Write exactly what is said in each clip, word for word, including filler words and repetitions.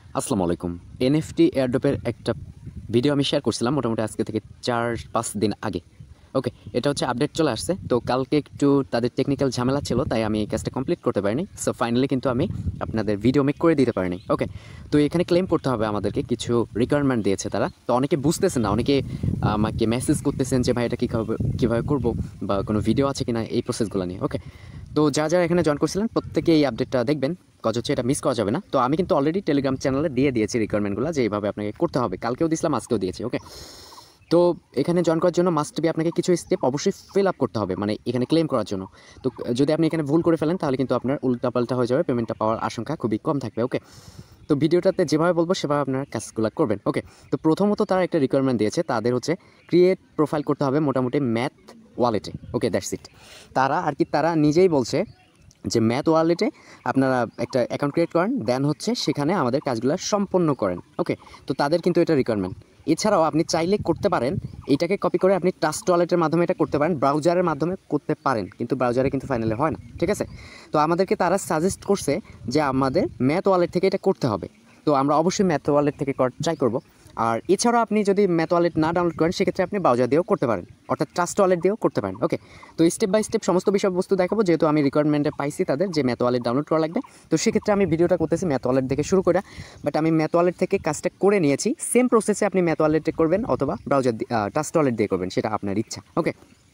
আসসালামু আলাইকুম। এনএফটি এয়ারড্রপের একটা ভিডিও আমি শেয়ার করছিলাম মোটামুটি আজকে থেকে চার পাঁচ দিন আগে। ওকে, এটা হচ্ছে আপডেট চলে আসছে। তো কালকে একটু তাদের টেকনিক্যাল ঝামেলা ছিল, তাই আমি এই কাজটা কমপ্লিট করতে পারিনি। সো ফাইনালি কিন্তু আমি আপনাদের ভিডিও মেক করে দিতে পারিনি। ওকে, তো এখানে ক্লেম করতে হবে আমাদেরকে, কিছু রিকোয়ারমেন্ট দিয়েছে তারা। তো অনেকে বুঝতেছেন না, অনেকে আমাকে মেসেজ করতেছেন যে ভাই এটা কীভাবে কীভাবে করবো বা কোনো ভিডিও আছে কিনা এই প্রসেসগুলো নিয়ে। ওকে, তো যা যারা এখানে জয়েন করছিলেন প্রত্যেকে এই আপডেটটা দেখবেন, কাজ হচ্ছে এটা মিস করা যাবে না। তো আমি কিন্তু অলরেডি টেলিগ্রাম চ্যানেলে দিয়ে দিয়েছি রিকোয়ারমেন্টগুলো যে এইভাবে আপনাকে করতে হবে, কালকেও দিয়েছিলাম আজকেও দিয়েছি। ওকে, তো এখানে জয়েন করার জন্য মাস্ট বি আপনাকে কিছু স্টেপ অবশ্যই ফিল আপ করতে হবে, মানে এখানে ক্লেম করার জন্য। তো যদি আপনি এখানে ভুল করে ফেলেন তাহলে কিন্তু আপনার উল্টাপাল্টা হয়ে যাবে, পেমেন্টটা পাওয়ার আশঙ্কা খুবই কম থাকবে। ওকে, তো ভিডিওটাতে যেভাবে বলবো সেভাবে আপনার কাজগুলো করবেন। ওকে, তো প্রথমত তারা একটা রিকোয়ারমেন্ট দিয়েছে, তাদের হচ্ছে ক্রিয়েট প্রোফাইল করতে হবে মোটামুটি ম্যাথ ওয়ালেটে। Okay, that's it. তারা আর কি তারা নিজেই বলছে যে ম্যাথ ওয়ালেটে আপনারা একটা অ্যাকাউন্ট ক্রিয়েট করেন, দেন হচ্ছে সেখানে আমাদের কাজগুলো সম্পন্ন করেন। ওকে, তো তাদের কিন্তু এটা রিকোয়ারমেন্ট। এছাড়াও আপনি চাইলে করতে পারেন, এটাকে কপি করে আপনি ট্রাস্ট ওয়ালেটের মাধ্যমে এটা করতে পারেন, ব্রাউজারের মাধ্যমে করতে পারেন, কিন্তু ব্রাউজারে কিন্তু ফাইনালি হয় না। ঠিক আছে, তো আমাদেরকে তারা সাজেস্ট করছে যে আমাদের ম্যাথ ওয়ালেট থেকে এটা করতে হবে। তো আমরা অবশ্যই ম্যাথ ওয়ালেট থেকে ট্রাই করব। আর এছাড়াও আপনি যদি ম্যাথ ওয়ালেট না ডাউনলোড করেন সেক্ষেত্রে আপনি ব্রাউজার দিয়েও করতে পারেন, অর্থাৎ ট্রাস্ট ওয়ালেট দিয়েও করতে পারেন। ওকে, তো স্টেপ বাই স্টেপ সমস্ত বিষয়বস্তু দেখাবো, যেহেতু আমি রিকোয়ারমেন্টে পাইছি তাদের যে ম্যাথ ওয়ালেট ডাউনলোড করা লাগবে। তো সেক্ষেত্রে আমি ভিডিওটা করতেছি ম্যাথ ওয়ালেট থেকে শুরু করে, বাট আমি ম্যাথ ওয়ালেট থেকে কাজটা করে নিয়েছি। সেম প্রসেসে আপনি ম্যাথ ওয়ালেটে করবেন অথবা ব্রাউজার ট্রাস্ট ওয়ালেট দিয়ে করবেন, সেটা আপনার ইচ্ছা। ওকে,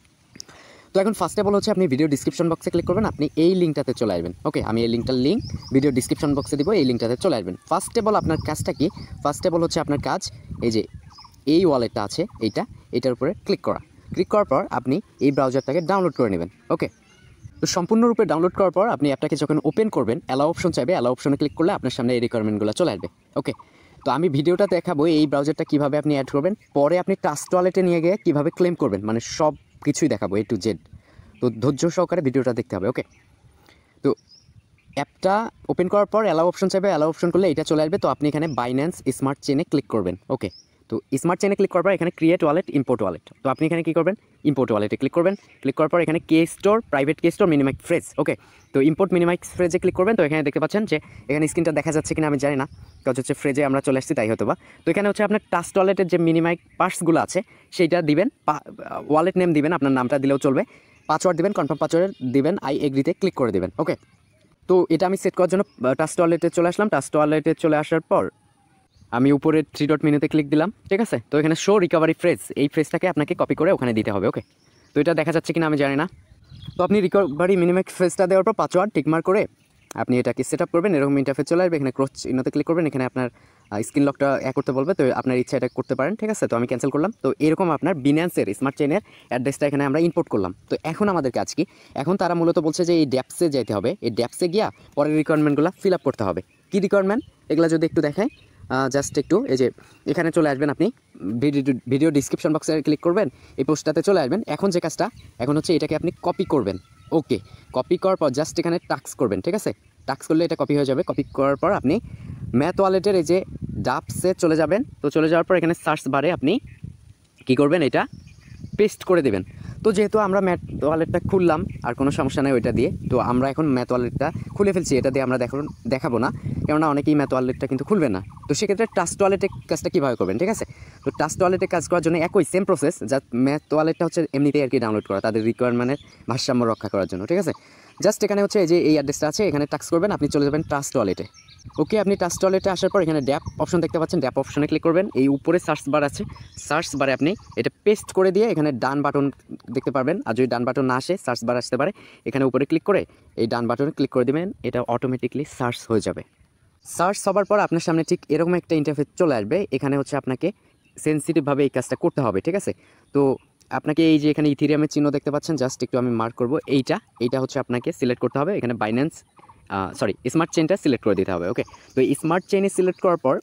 তো এখন ফার্স্ট অফ অল হচ্ছে আপনি ভিডিও ডিসক্রিপশন বক্সে ক্লিক করবেন, আপনি এই লিঙ্কটাতে চলে আসবেন। ওকে, আমি এই লিঙ্কটার লিঙ্ক ভিডিও ডিসক্রিপশন বক্সে দিব, এই লিঙ্কটাতে চলে আসবেন। ফার্স্ট অফ অল আপনার কাজটা কি? ফার্স্ট অফ অল হচ্ছে আপনার কাজ এই যে এই ওয়ালেটটা আছে এইটা, এটার উপরে ক্লিক করা। ক্লিক করার পর আপনি এই ব্রাউজারটাকে ডাউনলোড করে নেবেন। ওকে, তো সম্পূর্ণরূপে ডাউনলোড করার পর আপনি অ্যাপটাকে যখন ওপেন করবেন, অ্যালাও অপশন চাইবে, অ্যালাও অপশনে ক্লিক করলে আপনার সামনে এই রিকোয়ারমেন্টগুলো চলে আসবে। ওকে, তো আমি ভিডিওটা দেখাবো এই ব্রাউজারটা কীভাবে আপনি অ্যাড করবেন, পরে আপনি ট্রাস্ট ওয়ালেটে নিয়ে গিয়ে কীভাবে ক্লেম করবেন, মানে সব কিছুই দেখাবো এ টু জেড। তো ধৈর্য সহকারে ভিডিওটা দেখতে হবে। ওকে, তো অ্যাপটা ওপেন করার পর অ্যালাও অপশন চাইবে, অ্যালাও অপশন করলে এটা চলে আসবে। তো আপনি এখানে বাইন্যান্স স্মার্ট চেনে ক্লিক করবেন। ওকে, তো স্মার্ট চেনে ক্লিক করার পর এখানে ক্রিয়েট ওয়ালেট, ইম্পোর্ট ওয়ালেট। তো আপনি এখানে কী করবেন? ইম্পোর্ট ওয়ালেটে ক্লিক করবেন। ক্লিক করার পর এখানে key store, private key store, mnemonic phrase. Okay, তো ইম্পোর্ট মিনিমাইক ফ্রেজে ক্লিক করবেন। তো এখানে দেখতে পাচ্ছেন যে এখানে স্ক্রিনটা দেখা যাচ্ছে কিনা আমি জানি না, কাজ হচ্ছে ফ্রেজে আমরা চলে আসছি তাই হয়তো বা। তো এখানে হচ্ছে আপনার ট্রাস্ট ওয়ালেটের যে মিনিমাইক পার্টসগুলো আছে সেইটা দিবেন, ওয়ালেট নেম দিবেন, আপনার নামটা দিলেও চলবে, পাসওয়ার্ড দিবেন, কনফার্ম পাসওয়ার্ড দিবেন, আই এগ্রিতে ক্লিক করে দেবেন। ওকে, তো এটা আমি সেট করার জন্য ট্রাস্ট ওয়ালেটে চলে আসলাম। ট্রাস্ট ওয়ালেটে চলে আসার পর আমি উপরে থ্রি ডট মেনুতে ক্লিক দিলাম। ঠিক আছে, তো এখানে শো রিকভারি ফ্রেজ, এই ফ্রেজটাকে আপনাকে কপি করে ওখানে দিতে হবে। ওকে, তো এটা দেখা যাচ্ছে কিনা আমি জানি না। তো আপনি রিকভারি মিনিমাইক ফ্রেজটা দেওয়ার পর পাসওয়ার্ড টিকমার্ক করে আপনি এটাকে সেট আপ করবেন। এরকম ইন্টারফেস চলে আসবে, এখানে ক্রস চিহ্নতে ক্লিক করবেন, এখানে আপনার স্ক্রিন লকটা এ করতে বলবে, তো আপনার ইচ্ছা এটা করতে পারেন। ঠিক আছে, তো আমি ক্যান্সেল করলাম। তো এরকম আপনার বিন্যান্সের স্মার্ট চেইনের অ্যাড্রেসটা এখানে আমরা ইম্পোর্ট করলাম। তো এখন আমাদের কাজ কি? এখন তারা মূলত বলছে যে এই ড্যাপসে যেতে হবে, এই ড্যাপসে গিয়া পরের রিকোয়ারমেন্টগুলো ফিল আপ করতে হবে। কী রিকোয়ারমেন্ট এগুলো যদি একটু দেখায়, জাস্ট একটু এই যে এখানে চলে আসবেন, আপনি ভিডিও ভিডিও ডিসক্রিপশন বক্সে ক্লিক করবেন, এই পোস্টটাতে চলে আসবেন। এখন যে কাজটা এখন হচ্ছে এটাকে আপনি কপি করবেন। ওকে, কপি করার পর জাস্ট এখানে টাক্স করবেন। ঠিক আছে, টাক্স করলে এটা কপি হয়ে যাবে। কপি করার পর আপনি ম্যাথ ওয়ালেটের এই যে ডাপসে চলে যাবেন। তো চলে যাওয়ার পর এখানে সার্চ বারে আপনি কী করবেন? এটা পেস্ট করে দেবেন। তো যেহেতু আমরা ম্যাথ ওয়ালেটটা খুললাম, আর কোনো সমস্যা নেই ওইটা দিয়ে, তো আমরা এখন ম্যাথ ওয়ালেটটা খুলে ফেলছি, এটা দিয়ে আমরা দেখুন দেখাবো না, কেননা অনেকেই ম্যাথ ওয়ালেটটা কিন্তু খুলবে না। তো সেক্ষেত্রে ট্রাস্ট ওয়ালেটের কাজটা কীভাবে করবেন? ঠিক আছে, তো ট্রাস্ট ওয়ালেটে কাজ করার জন্য একই সেম প্রসেস, যা ম্যাথ ওয়ালেটটা হচ্ছে এমনিতেই আর কি ডাউনলোড করা, তাদের রিকোয়ারমেন্টের ভারসাম্য রক্ষা করার জন্য। ঠিক আছে, জাস্ট এখানে হচ্ছে এই যে এই অ্যাড্রেসটা আছে, এখানে টাক্স করবেন, আপনি চলে যাবেন ট্রাস্ট ওয়ালেটে। ওকে, আপনি ট্রাস্ট ওয়ালেটে আসার পর এখানে ড্যাপ অপশন দেখতে পাচ্ছেন, ড্যাপ অপশনে ক্লিক করবেন। এই উপরে সার্চ বার আছে, সার্চ বারে আপনি এটা পেস্ট করে দিয়ে এখানে ডান বাটন দেখতে পারবেন, আর যদি ডান বাটন না আসে সার্চ বার আসতে পারে, এখানে উপরে ক্লিক করে এই ডান বাটনে ক্লিক করে দেবেন, এটা অটোমেটিকলি সার্চ হয়ে যাবে। সার্চ হবার পর আপনার সামনে ঠিক এরকম একটা ইন্টারফেস চলে আসবে। এখানে হচ্ছে আপনাকে সেন্সিটিভভাবে এই কাজটা করতে হবে। ঠিক আছে, তো আপনাকে এই যে এখানে ইথিরিয়ামের চিহ্ন দেখতে পাচ্ছেন, জাস্ট একটু আমি মার্ক করব, এইটা এইটা হচ্ছে আপনাকে সিলেক্ট করতে হবে। এখানে বাইন্যান্স সরি স্মার্ট চেইনটা সিলেক্ট করে দিতে হবে। ওকে, তো এই স্মার্ট চেইনে সিলেক্ট করার পর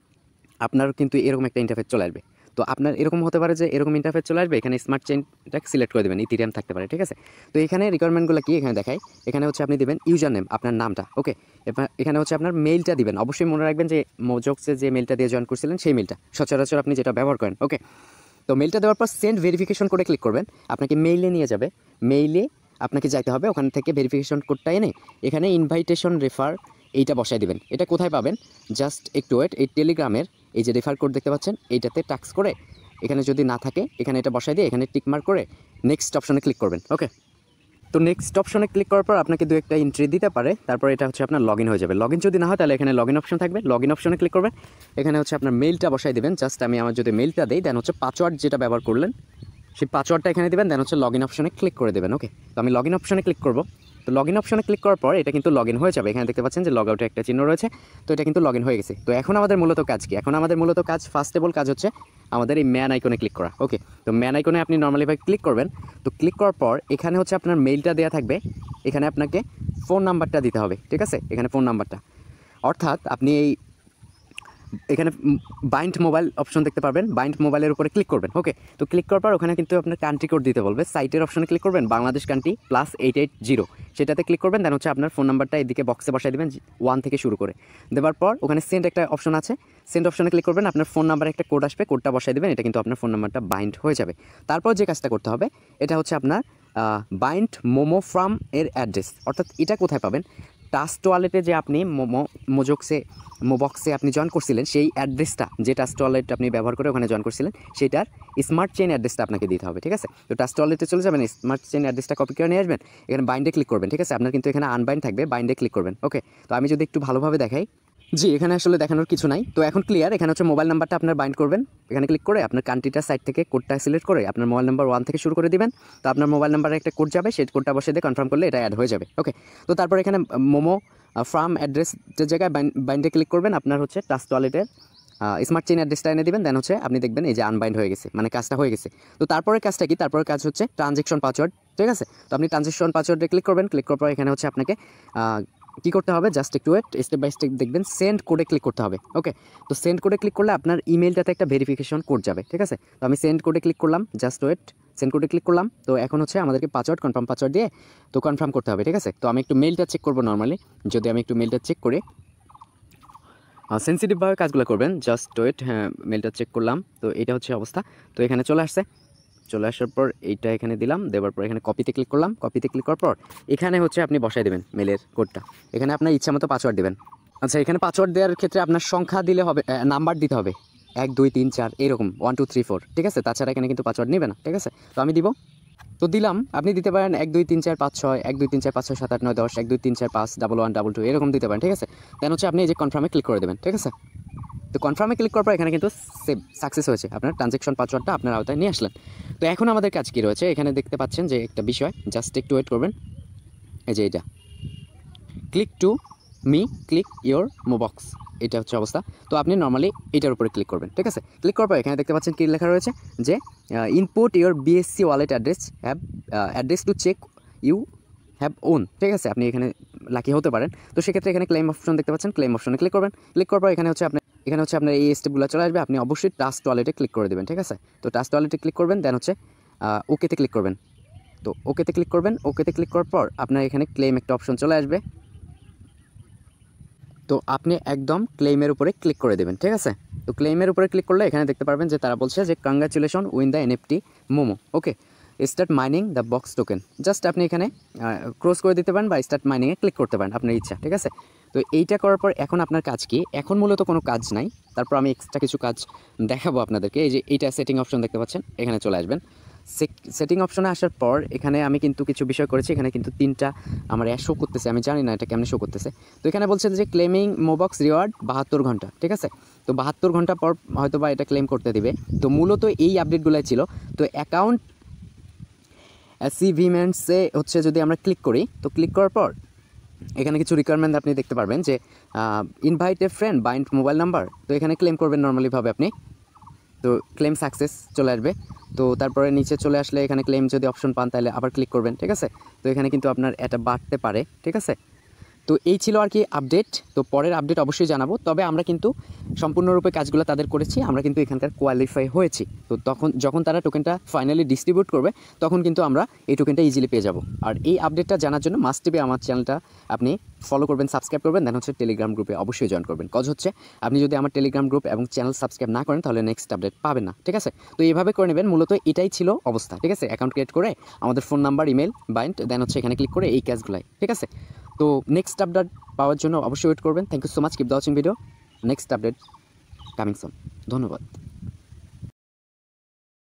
আপনার কিন্তু এরকম একটা ইন্টারফেস চলে আসবে। তো আপনার এরকম হতে পারে যে এরকম ইন্টারফেস চলে আসবে, এখানে স্মার্ট চেইনটা সিলেক্ট করে দেবেন, ইথিরিয়াম থাকতে পারে। ঠিক আছে, তো এখানে রিকোয়ারমেন্টগুলো কি এখানে দেখায়, এখানে হচ্ছে আপনি দেবেন ইউজার নেম, আপনার নামটা। ওকে, এখানে হচ্ছে আপনার মেইলটা দিবেন, অবশ্যই মনে রাখবেন যে মোজোক্সে যে মেইলটা দিয়ে জয়েন করছিলেন সেই মেইলটা সচরাচর আপনি যেটা ব্যবহার করেন। ওকে, তো মেইলটা দেওয়ার পর সেন্ড ভেরিফিকেশন করে ক্লিক করবেন, আপনাকে মেইলে নিয়ে যাবে। মেইলে আপনাকে যাইতে হবে, ওখান থেকে ভেরিফিকেশন কোডটা এনে এখানে ইনভাইটেশন রেফার এইটা বসায় দিবেন। এটা কোথায় পাবেন? জাস্ট একটু ওয়েট, এই টেলিগ্রামের এই যে রেফার কোড দেখতে পাচ্ছেন, এইটাতে টাক্স করে এখানে যদি না থাকে এখানে এটা বসায় দিয়ে এখানে টিক মার্ক করে নেক্সট অপশনে ক্লিক করবেন। ওকে, তো নেক্সট অপশনে ক্লিক করার পর আপনাকে দু একটা এন্ট্রি দিতে পারে, তারপর এটা হচ্ছে আপনার লগ ইন হয়ে যাবে। লগ ইন যদি না হয় তাহলে এখানে লগ ইন অপশন থাকবে, লগ ইন অপশনে ক্লিক করবেন। এখানে হচ্ছে আপনার মেইলটা বসাই দেবেন। জাস্ট আমি আমার যদি মেইলটা দিই, দেন হচ্ছে পাসওয়ার্ড যেটা ব্যবহার করলেন সেই পাসওয়ার্ডটা এখানে দেবেন, দেন হচ্ছে লগ ইন অপশনে ক্লিক করে দেবেন। ওকে, তো আমি লগ ইন অপশনে ক্লিক করব। তো লগ ইন অপশনে ক্লিক করার পর এটা কিন্তু লগ ইন হয়ে যাবে। এখানে দেখতে পাচ্ছেন যে লগ আউটে একটা চিহ্ন রয়েছে, তো এটা কিন্তু লগ ইন হয়ে গেছে। তো এখন আমাদের মূলত কাজ কি? এখন আমাদের মূলত কাজ, ফার্স্টেবল কাজ হচ্ছে আমাদের এই ম্যান আইকনে ক্লিক করা। ওকে, তো ম্যান আইকনে আপনি নর্মালিভাবে ক্লিক করবেন। তো ক্লিক করার পর এখানে হচ্ছে আপনার মেইলটা দেওয়া থাকবে, এখানে আপনাকে ফোন নাম্বারটা দিতে হবে। ঠিক আছে, এখানে ফোন নাম্বারটা, অর্থাৎ আপনি এই এখানে বাইন্ড মোবাইল অপশন দেখতে পারবেন, বাইন্ড মোবাইলের উপরে ক্লিক করবেন। ওকে, তো ক্লিক করার পর ওখানে কিন্তু আপনার কান্ট্রি কোড দিতে বলবে। সাইটের অপশনে ক্লিক করবেন, Bangladesh country plus eight eight zero, সেটাতে ক্লিক করবেন। দেন হচ্ছে আপনার ফোন নাম্বারটা এদিকে বক্সে বসাই দেবেন, ওয়ান থেকে শুরু করে দেওয়ার পর ওখানে সেন্ড একটা অপশন আছে, সেন্ড অপশনে ক্লিক করবেন। আপনার ফোন নাম্বারে একটা কোড আসবে, কোডটা বসাই দেবেন। এটা কিন্তু আপনার ফোন নাম্বারটা বাইন্ড হয়ে যাবে। তারপর যে কাজটা করতে হবে এটা হচ্ছে আপনার বাইন্ড মোমো ফ্রাম এর অ্যাড্রেস, অর্থাৎ এটা কোথায় পাবেন? টাস্ট ওয়ালেটে যে আপনি মোমো মোজক্সে মোবক্সে আপনি জয়েন করছিলেন সেই অ্যাড্রেসটা, যে টাস্ট ওয়ালেট আপনি ব্যবহার করে ওখানে জয়েন করছিলেন সেটার স্মার্ট চেইন অ্যাড্রেসটা আপনাকে দিতে হবে। ঠিক আছে, তো টাস্ট ওয়ালেটে চলে যাবেন, স্মার্ট চেইন অ্যাড্রেসটা কপি করে নিয়ে আসবেন, এখানে বাইন্ডে ক্লিক করবেন। ঠিক আছে, আপনার কিন্তু এখানে আনবাইন্ড থাকবে, বাইন্ডে ক্লিক করবেন। ওকে, তো আমি যদি একটু ভালোভাবে দেখাই, জি এখানে আসলে দেখানোর কিছু নাই, তো এখন ক্লিয়ার। এখানে হচ্ছে মোবাইল নাম্বারটা আপনার বাইন্ড করবেন, এখানে ক্লিক করে আপনার কান্ট্রিটার সাইড থেকে কোডটা সিলেক্ট করে আপনার মোবাইল নাম্বার ওয়ান থেকে শুরু করে দিবেন। তো আপনার মোবাইল নাম্বারে একটা কোড যাবে, সেই কোডটা বসে দিয়ে কনফার্ম করলে এটা অ্যাড হয়ে যাবে। ওকে, তো তারপর এখানে মোমো ফ্রাম অ্যাড্রেস যে জায়গায় বাইন্ডে ক্লিক করবেন, আপনার হচ্ছে টাস্ট ওয়ালেটের স্মার্ট চেইন অ্যাড্রেসটা এনে দিবেন। দেন হচ্ছে আপনি দেখবেন এই যে আনবাইন্ড হয়ে গেছে, মানে কাজটা হয়ে গেছে। তো তারপরে কাজটা কি? তারপরে কাজ হচ্ছে ট্রানজেকশন পাসওয়ার্ড। ঠিক আছে, তো আপনি ট্রানজেকশন পাসওয়ার্ডে ক্লিক করবেন। ক্লিক করার পর এখানে হচ্ছে আপনাকে কী করতে হবে? জাস্ট একটু ওয়েট, স্টেপ বাই স্টেপ দেখবেন, সেন্ড কোডে ক্লিক করতে হবে। ওকে, তো সেন্ড কোডে ক্লিক করলে আপনার ইমেলটাতে একটা ভেরিফিকেশন কোড যাবে। ঠিক আছে, তো আমি সেন্ড কোডে ক্লিক করলাম, জাস্ট ওয়েট, সেন্ড কোডে ক্লিক করলাম। তো এখন হচ্ছে আমাদেরকে পাসওয়ার্ড, কনফার্ম পাসওয়ার্ড দিয়ে তো কনফার্ম করতে হবে। ঠিক আছে, তো আমি একটু মেলটা চেক করবো। নর্মালি যদি আমি একটু মেলটা চেক করি, সেন্সিটিভভাবে কাজগুলো করবেন, জাস্ট ওয়েট। হ্যাঁ, মেলটা চেক করলাম, তো এটা হচ্ছে অবস্থা। তো এখানে চলে আসছে, চলে আসার পর এইটা এখানে দিলাম, দেওয়ার পর এখানে কপিতে ক্লিক করলাম। কপিতে ক্লিক করার পর এখানে হচ্ছে আপনি বসাই দেবেন মেলের কোডটা, এখানে আপনার ইচ্ছা মতো পাসওয়ার্ড দেবেন। আচ্ছা, এখানে পাসওয়ার্ড দেওয়ার ক্ষেত্রে আপনার সংখ্যা দিলে হবে, নাম্বার দিতে হবে, এক দুই তিন চার এরকম, ওয়ান টু থ্রি ফোর। ঠিক আছে, তাছাড়া এখানে কিন্তু পাসওয়ার্ড নেবে না। ঠিক আছে, তো আমি দিব, তো দিলাম। আপনি দিতে পারেন এক দুই তিন চার পাঁচ ছয়, এক দুই তিন চার পাঁচ ছয় সাত আট নয় দশ, এক দুই তিন চার পাঁচ ডাবল ওয়ান ডাবল টু এরকম দিতে পারেন। ঠিক আছে, দেন হচ্ছে আপনি এই যে কনফার্মে ক্লিক করে দেবেন। ঠিক আছে, তো কনফার্মে ক্লিক করার পর এখানে কিন্তু সেভ সাকসেস হয়েছে, আপনার ট্রানজ্যাকশন পাসওয়ার্ডটা আপনার আওতায় নিয়ে আসলেন। তো এখন আমাদের কাজ কী রয়েছে? এখানে দেখতে পাচ্ছেন যে একটা বিষয়, জাস্ট একটু ওয়েট করবেন। এই যে এটা click to me click your Mobox, এটা হচ্ছে অবস্থা। তো আপনি নর্মালি এটার উপরে ক্লিক করবেন। ঠিক আছে, ক্লিক করার পর এখানে দেখতে পাচ্ছেন কী লেখা রয়েছে যে input your BSC wallet address have address to check you have own. ঠিক আছে, আপনি এখানে লাকি হতে পারেন। তো সেক্ষেত্রে এখানে ক্লেম অপশন দেখতে পাচ্ছেন, ক্লেম অপশনে ক্লিক করবেন। ক্লিক করার পর এখানে হচ্ছে আপনার এখানে হচ্ছে আপনার এই স্টেপগুলো চলে আসবে, আপনি অবশ্যই টাস্ট ওয়ালেটে ক্লিক করে দেবেন। ঠিক আছে, তো টাস্ট ওয়ালেটে ক্লিক করবেন, দেন হচ্ছে ওকেতে ক্লিক করবেন। তো ওকেতে ক্লিক করবেন, ওকেতে ক্লিক করার পর আপনার এখানে ক্লেম একটা অপশন চলে আসবে, তো আপনি একদম ক্লেমের উপরে ক্লিক করে দেবেন। ঠিক আছে, তো ক্লেমের উপরে ক্লিক করলে এখানে দেখতে পারবেন যে তারা বলছে যে congratulation win the NFT momo. Okay, start mining the box token, just আপনি এখানে ক্রস করে দিতে পারেন বা স্টার্ট মাইনিংয়ে ক্লিক করতে পারেন, আপনার ইচ্ছা। ঠিক আছে, তো এইটা করার পর এখন আপনার কাজ কি? এখন মূলত কোনো কাজ নাই, তারপর আমি এক্সট্রা কিছু কাজ দেখাবো আপনাদেরকে। এই যে এইটা সেটিং অপশন দেখতে পাচ্ছেন, এখানে চলে আসবেন। সেটিং অপশনে আসার পর এখানে আমি কিন্তু কিছু বিষয় করেছি, এখানে কিন্তু তিনটা আমার শো করতেছে, আমি জানি না এটা কেমন শো করতেছে। তো এখানে বলছে যে ক্লেমিং মোবক্স রিওয়ার্ড বাহাত্তর ঘন্টা। ঠিক আছে, তো বাহাত্তর ঘন্টা পর হয়তো বা এটা ক্লেম করতে দিবে। তো মূলত এই আপডেটগুলাই ছিল। তো অ্যাকাউন্ট অ্যাচিভমেন্টসে হচ্ছে যদি আমরা ক্লিক করি, তো ক্লিক করার পর এখানে কিছু রিকোয়ারমেন্ট আপনি দেখতে পারবেন যে invite a friend bind mobile number. তো এখানে ক্লেম করবেন নর্মালিভাবে আপনি, তো ক্লেম সাকসেস চলে আসবে। তো তারপরে নিচে চলে আসলে এখানে ক্লেম যদি অপশন পান তাহলে আবার ক্লিক করবেন। ঠিক আছে, তো এখানে কিন্তু আপনার এটা বাড়তে পারে। ঠিক আছে, তো এই ছিল আর কি আপডেট। তো পরের আপডেট অবশ্যই জানাবো, তবে আমরা কিন্তু সম্পূর্ণরূপে কাজগুলো তাদের করেছি, আমরা কিন্তু এখানকার কোয়ালিফাই হয়েছি। তো তখন যখন তারা টোকেনটা ফাইনালি ডিস্ট্রিবিউট করবে তখন কিন্তু আমরা এই টোকেনটা ইজিলি পেয়ে যাব। আর এই আপডেটটা জানার জন্য মাস্ট বি আমার চ্যানেলটা আপনি ফলো করবেন, সাবস্ক্রাইব করবেন, দেন হচ্ছে টেলিগ্রাম গ্রুপে অবশ্যই জয়েন করবেন। কজ হচ্ছে আপনি যদি আমার টেলিগ্রাম গ্রুপ এবং চ্যানেল সাবস্ক্রাইব না করেন তাহলে নেক্সট আপডেট পাবেন না। ঠিক আছে, তো এইভাবে করে নেবেন। মূলত এটাই ছিল অবস্থা। ঠিক আছে, অ্যাকাউন্ট ক্রিয়েট করে আমাদের ফোন নাম্বার, ইমেল বাইন্ড, দেন হচ্ছে এখানে ক্লিক করে এই কাজগুলাই। ঠিক আছে, তো নেক্সট আপডেট পাওয়ার জন্য অবশ্যই ওয়েট করবেন। Thank you so much, keep the watching video. Next update coming soon. ধন্যবাদ।